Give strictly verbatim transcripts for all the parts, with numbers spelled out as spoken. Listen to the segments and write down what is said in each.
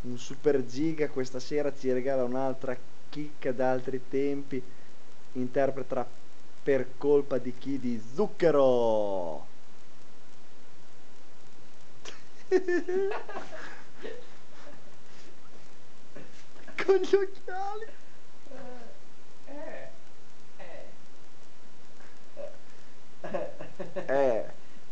un super giga questa sera ci regala un'altra chicca d'altri tempi, interpreta Per colpa di chi di Zucchero. Con gli occhiali. Eh, eh, Eh.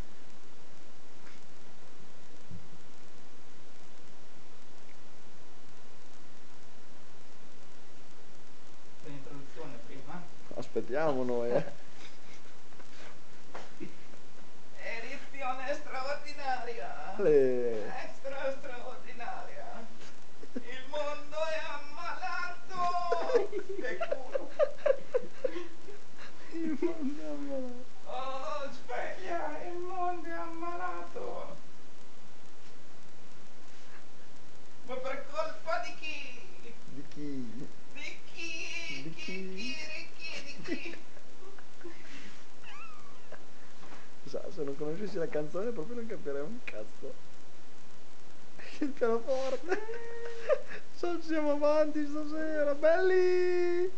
l'introduzione prima. Aspettiamo noi, eh. Edizione straordinaria. Le... Extra straordinaria. Il mondo è ammalato. Che culo. Il mondo è ammalato. Oh, sveglia, il mondo è ammalato. Ma per colpa di chi? Di chi? Di chi? Di Chi, chi? chi, di chi, di chi? Sa, se non conoscessi la canzone proprio non capirei un cazzo. Il pianoforte. So, siamo avanti stasera, belli!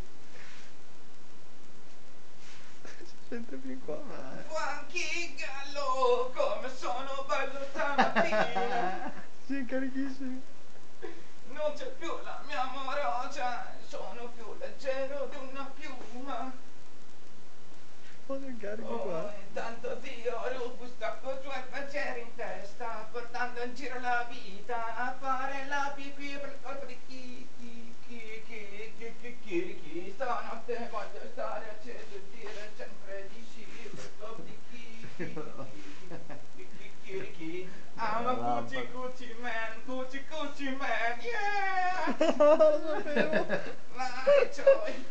Si sente fin qua. Funky Gallo, come sono bello stamattina. Sì, carichissimi. Non c'è più la mia morosa, sono più leggero di una piuma. Sono carichi Oh, qua. intanto Dio Rufus tappo i tuoi pensieri in testa, portando in giro la vita a fare la pipì per colpa di chi, chi, chi, chi, chi, chi, chi, chi. Stanotte voglio stare acceso e dire sempre di sì per colpa di chi, chi, chi, chi, chi, chi. I'm a Gucci Gucci man, Gucci Gucci man, yeah! Lo sapevo. Vai, Joy!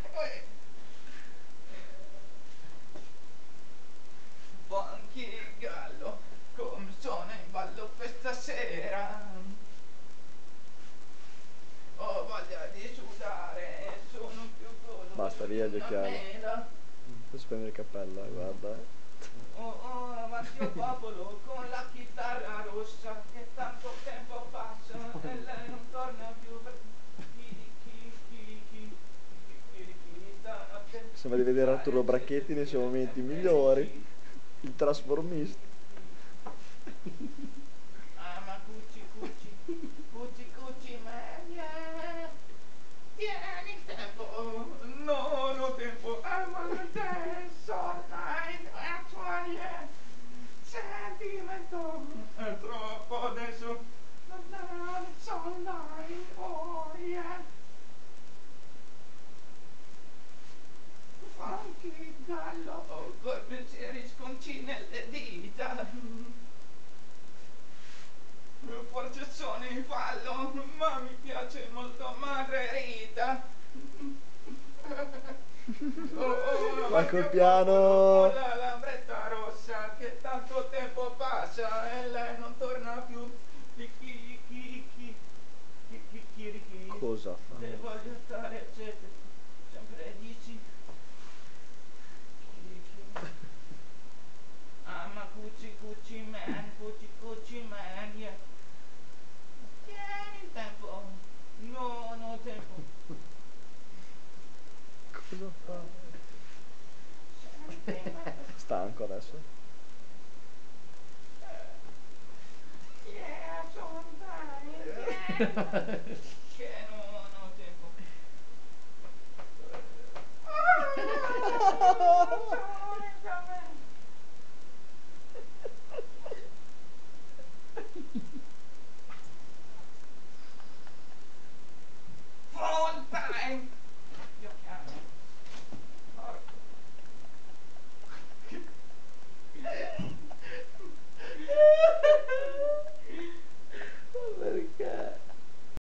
Funky Gallo, come sono in ballo questa sera. Ho voglia di sudare, sono più goloso. Basta, via gli occhiali. Non spegne il cappello, eh, guarda. Eh. Oh, oh, avanti al popolo con la chitarra rossa, che tanto tempo passa e lei non torna più. Per... Chi, chi, chi, chi, chi, chi, chi, stanotte. Sembra di vedere Arturo Bracchetti nei suoi momenti migliori. Il trasformista. I'm a Gucci Gucci, Gucci Gucci man, yeah. Tieni il tempo, no, no tempo, I'm on the dance all night, that's why, yeah. Sentimento, è troppo adesso, non dance all night, oh yeah. Funky Gallo, oh, coi pensieri sconci nelle dita. Forse sono in fallo, ma mi piace molto Margherita. Oh, oh, Vai col avanti al piano. popolo con la lambretta rossa, che tanto tempo passa e lei non torna più. Di chi, chi, chi, chi, chi, chi, di chi. Cosa fa? Se voglio stare acceso, sempre dici. Chi, chi. I'm a Gucci Gucci man, Gucci Gucci man, yeah. Tieni il tempo, no, no tempo. Cosa fa? Stanco adesso? Yeah, sometimes, yeah.